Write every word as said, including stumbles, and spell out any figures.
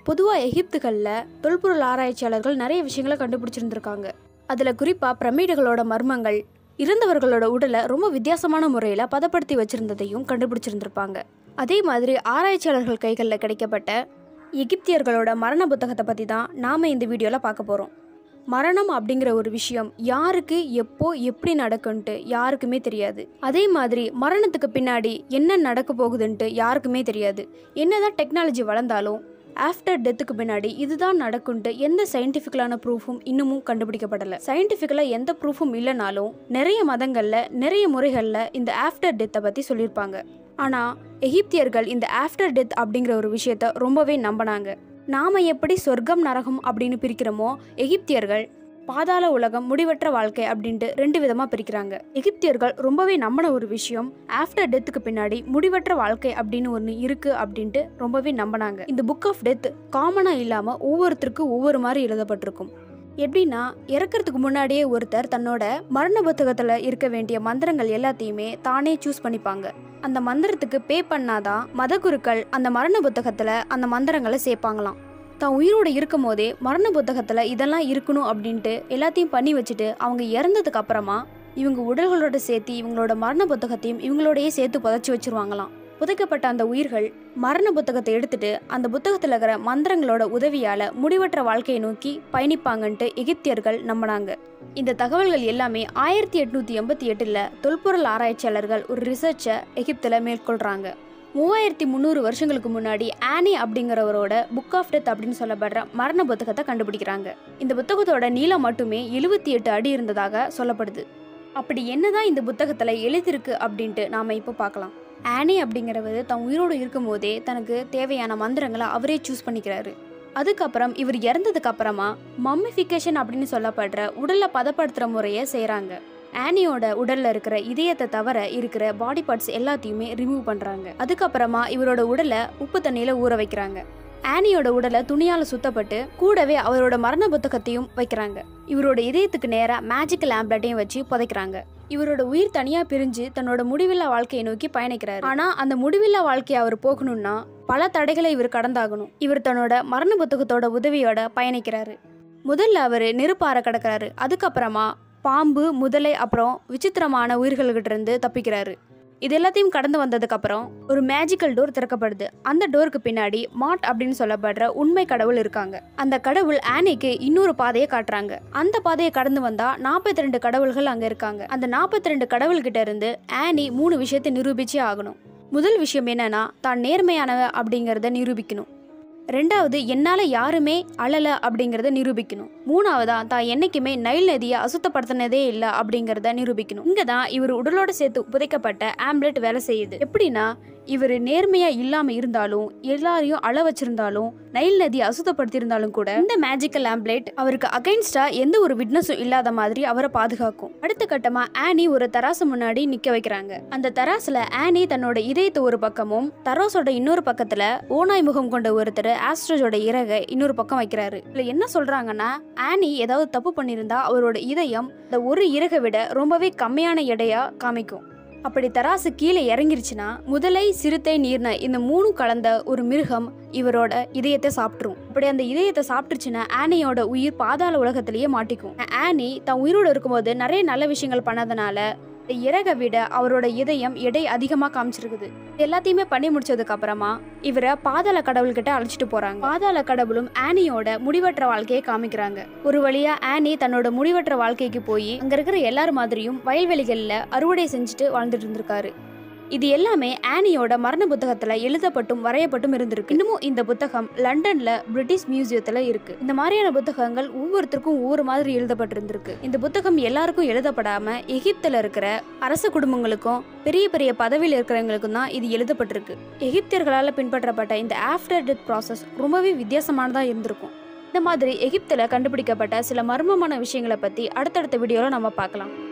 பொதுவாக எகிப்துகளில் தொல்பொருள் ஆராய்ச்சியாளர்கள் நிறைய விஷயங்களை கண்டுபிடிச்சிருந்துருக்காங்க. அதில் குறிப்பாக பிரமிடுகளோட மர்மங்கள், இறந்தவர்களோட உடலை ரொம்ப வித்தியாசமான முறையில் பதப்படுத்தி வச்சுருந்ததையும் கண்டுபிடிச்சிருந்துருப்பாங்க. அதே மாதிரி ஆராய்ச்சியாளர்கள் கைகளில் கிடைக்கப்பட்ட எகிப்தியர்களோட மரண புத்தகத்தை பற்றி தான் நாம் இந்த வீடியோவில் பார்க்க போகிறோம். மரணம் அப்படிங்கிற ஒரு விஷயம் யாருக்கு எப்போ எப்படி நடக்குன்ட்டு யாருக்குமே தெரியாது. அதே மாதிரி மரணத்துக்கு பின்னாடி என்ன நடக்க போகுதுன்ட்டு யாருக்குமே தெரியாது. என்னதான் டெக்னாலஜி வளர்ந்தாலும் ஆஃப்டர் டெத்துக்கு பின்னாடி இதுதான் நடக்குன்ட்டு எந்த சயின்டிஃபிக்கலான ப்ரூஃபும் இன்னமும் கண்டுபிடிக்கப்படலை. சயின்டிஃபிக்கலாக எந்த ப்ரூஃபும் இல்லைனாலும் நிறைய மதங்களில் நிறைய முறைகளில் இந்த ஆஃப்டர் டெத்தை பற்றி சொல்லியிருப்பாங்க. ஆனால் எகிப்தியர்கள் இந்த ஆஃப்டர் டெத் அப்படிங்கிற ஒரு விஷயத்த ரொம்பவே நம்பினாங்க. நாம் எப்படி சொர்க்கம் நரகம் அப்படின்னு பிரிக்கிறோமோ, எகிப்தியர்கள் பாதாள உலகம் முடிவற்ற வாழ்க்கை அப்படின்ட்டு ரெண்டு விதமாக பிரிக்கிறாங்க. எகிப்தியர்கள் ரொம்பவே நம்பின ஒரு விஷயம் ஆஃப்டர் டெத்துக்கு பின்னாடி முடிவற்ற வாழ்க்கை அப்படின்னு ஒன்று இருக்குது அப்படின்ட்டு ரொம்பவே நம்பினாங்க. இந்த புக் ஆஃப் டெத் காமனாக இல்லாமல் ஒவ்வொருத்தருக்கும் ஒவ்வொரு மாதிரி எழுதப்பட்டிருக்கும். எப்படின்னா, இறக்கிறதுக்கு முன்னாடியே ஒருத்தர் தன்னோட மரண புத்தகத்தில் இருக்க வேண்டிய மந்திரங்கள் எல்லாத்தையுமே தானே சூஸ் பண்ணிப்பாங்க. அந்த மந்திரத்துக்கு பே பண்ணாதான் மத குருக்கள் அந்த மரண புத்தகத்தில் அந்த மந்திரங்களை சேர்ப்பாங்களாம். தான் உயிரோடு இருக்கும் போதே மரண புத்தகத்தில் இதெல்லாம் இருக்கணும் அப்படின்ட்டு எல்லாத்தையும் பண்ணி வச்சுட்டு அவங்க இறந்ததுக்கு அப்புறமா இவங்க உடல்களோட சேர்த்து இவங்களோட மரண புத்தகத்தையும் இவங்களோடையே சேர்த்து புதைச்சி வச்சிருவாங்களாம். புதைக்கப்பட்ட அந்த உயிர்கள் மரண புத்தகத்தை எடுத்துட்டு அந்த புத்தகத்தில் இருக்கிற மந்திரங்களோட உதவியால் முடிவற்ற வாழ்க்கையை நோக்கி பயணிப்பாங்கன்ட்டு எகிப்தியர்கள் நம்பினாங்க. இந்த தகவல்கள் எல்லாமே ஆயிரத்தி எட்நூற்றி எண்பத்தி எட்டில் தொல்பொருள் ஆராய்ச்சியாளர்கள் ஒரு ரிசர்ச்சை எகிப்தில் மேற்கொள்கிறாங்க. மூவாயிரத்தி முந்நூறு வருஷங்களுக்கு முன்னாடி ஆனி அப்படிங்கிறவரோட புக் ஆஃப் டெத் அப்படின்னு சொல்லப்படுற மரண புத்தகத்தை கண்டுபிடிக்கிறாங்க. இந்த புத்தகத்தோட நீளம் மட்டுமே எழுபத்தி எட்டு அடி இருந்ததாக சொல்லப்படுது. அப்படி என்னதான் இந்த புத்தகத்தில் எழுதிருக்கு அப்படின்ட்டு நாம் இப்போ பார்க்கலாம். ஆனி அப்படிங்கிறவர் தன் உயிரோடு இருக்கும் போதே தனக்கு தேவையான மந்திரங்களை அவரே சூஸ் பண்ணிக்கிறாரு. அதுக்கப்புறம் இவர் இறந்ததுக்கு அப்புறமா மம்மிஃபிகேஷன் அப்படின்னு சொல்லப்படுற உடலை பதப்படுத்துகிற முறையை செய்கிறாங்க. ஆனியோட உடல்ல இருக்கிற இதயத்தை தவிர இருக்கிற பாடி பார்ட்ஸ் எல்லாத்தையுமே ரிமூவ் பண்றாங்க. அதுக்கப்புறமா இவரோட உடலை உப்பு தண்ணியில ஊற வைக்கிறாங்க. ஆனியோட உடலை துணியால சுத்தப்பட்டு கூடவே அவரோட மரண புத்தகத்தையும் வைக்கிறாங்க. இவரோட இதயத்துக்கு நேரா மேஜிக்கல் ஆம்ப்லெட்டையும் வச்சு புதைக்கிறாங்க. இவரோட உயிர் தனியா பிரிஞ்சு தன்னோட முடிவில்லா வாழ்க்கையை நோக்கி பயணிக்கிறாரு. ஆனா அந்த முடிவில்லா வாழ்க்கையை அவர் போகணும்னா பல தடைகளை இவர் கடந்தாகணும். இவர் தன்னோட மரண புத்தகத்தோட உதவியோட பயணிக்கிறாரு. முதல்ல அவர் நெருப்பார கிடக்கிறாரு. அதுக்கப்புறமா பாம்பு, முதலை, அப்புறம் விசித்திரமான உயிர்கள்கிட்ட இருந்து தப்பிக்கிறாரு. இது எல்லாத்தையும் கடந்து வந்ததுக்கு அப்புறம் ஒரு மேஜிக்கல் டோர் திறக்கப்படுது. அந்த டோருக்கு பின்னாடி மாட் அப்படின்னு சொல்லப்படுற உண்மை கடவுள் இருக்காங்க. அந்த கடவுள் ஆனிக்கு இன்னொரு பாதையை காட்டுறாங்க. அந்த பாதையை கடந்து வந்தா நாற்பத்தி ரெண்டு கடவுள்கள் அங்க இருக்காங்க. அந்த நாற்பத்தி ரெண்டு கடவுள்கிட்ட இருந்து ஆனி மூணு விஷயத்தை நிரூபிச்சே ஆகணும். முதல் விஷயம் என்னன்னா, தான் நேர்மையானவ அப்படிங்கிறத நிரூபிக்கணும். ரெண்டாவது, என்னால் யாருமே அழலை அப்படிங்கிறத நிரூபிக்கணும். மூணாவதா, தான் என்னைக்குமே நைல் நதியை அசுத்தப்படுத்தினதே இல்லை அப்படிங்கிறத நிரூபிக்கணும். இங்கே தான் இவர் உடலோட சேர்த்து புதைக்கப்பட்ட ஆம்ப்லெட் வேலை செய்யுது. எப்படின்னா, இவர் நேர்மையாக இல்லாமல் இருந்தாலும் எல்லாரையும் அழ வச்சிருந்தாலும் நைல் நதியை அசுத்தப்படுத்தியிருந்தாலும் கூட இந்த மேஜிக்கல் ஆம்ப்லெட் அவருக்கு அகைன்ஸ்டா எந்த ஒரு விட்னஸும் இல்லாத மாதிரி அவரை பாதுகாக்கும். அடுத்த கட்டமா ஆனி ஒரு தராசு முன்னாடி நிக்க வைக்கிறாங்க. அந்த தராசுல ஆனி தன்னோட இதயத்தை ஒரு பக்கமும் தராசோட இன்னொரு பக்கத்துல ஓனாய் முகம் கொண்ட ஒருத்தர் ஆஸ்ட்ரோஜோட இறகை இன்னொரு பக்கம் வைக்கிறாரு. இதுல என்ன சொல்றாங்கன்னா, ஆனி ஏதாவது தப்பு பண்ணியிருந்தா அவரோட இதயம் இந்த ஒரு இறகை விட ரொம்பவே கம்மியான எடையா காமிக்கும். அப்படி தராசு கீழே இறங்கிருச்சுன்னா முதலை, சிறுத்தை, நீர்ன இந்த மூணு கலந்த ஒரு மிருகம் இவரோட இதயத்தை சாப்பிட்டுரும். அப்படி அந்த இதயத்தை சாப்பிட்டுருச்சுன்னா ஆனியோட உயிர் பாதாள உலகத்திலேயே மாட்டிக்கும். ஆனி தான் உயிரோடு இருக்கும்போது நிறைய நல்ல விஷயங்கள் பண்ணதுனால இறக விட அவரோட இதயம் எடை அதிகமாக காமிச்சிருக்குது. எல்லாத்தையுமே பண்ணி முடிச்சதுக்கு அப்புறமா இவரை பாதாள கடவுள்கிட்ட அழைச்சிட்டு போறாங்க. பாதாள கடவுளும் ஆனியோட முடிவற்ற வாழ்க்கையை காமிக்கிறாங்க. ஒரு வழியா ஆனி தன்னோட முடிவற்ற வாழ்க்கைக்கு போய் அங்க இருக்கிற எல்லார் மாதிரியும் வயல்வெளிகள்ல அறுவடை செஞ்சுட்டு வாழ்ந்துட்டு இருந்திருக்காரு. இது எல்லாமே ஆனியோட மரண புத்தகத்துல எழுதப்பட்டும் வரையப்பட்டும் இருந்திருக்கு. இன்னமும் இந்த புத்தகம் லண்டன்ல பிரிட்டிஷ் மியூசியத்துல இருக்கு. இந்த மாதிரியான புத்தகங்கள் ஒவ்வொருத்தருக்கும் ஒவ்வொரு மாதிரி எழுதப்பட்டிருந்திருக்கு. இந்த புத்தகம் எல்லாருக்கும் எழுதப்படாம எகிப்துல இருக்கிற அரச குடும்பங்களுக்கும் பெரிய பெரிய பதவியில் இருக்கிறவங்களுக்கும் தான் இது எழுதப்பட்டிருக்கு. எகிப்தியர்களால் பின்பற்றப்பட்ட இந்த ஆஃப்டர் டெத் ப்ராசஸ் ரொம்பவே வித்தியாசமானதா இருந்திருக்கும். இந்த மாதிரி எகிப்துல கண்டுபிடிக்கப்பட்ட சில மர்மமான விஷயங்களை பத்தி அடுத்தடுத்த வீடியோல நம்ம பார்க்கலாம்.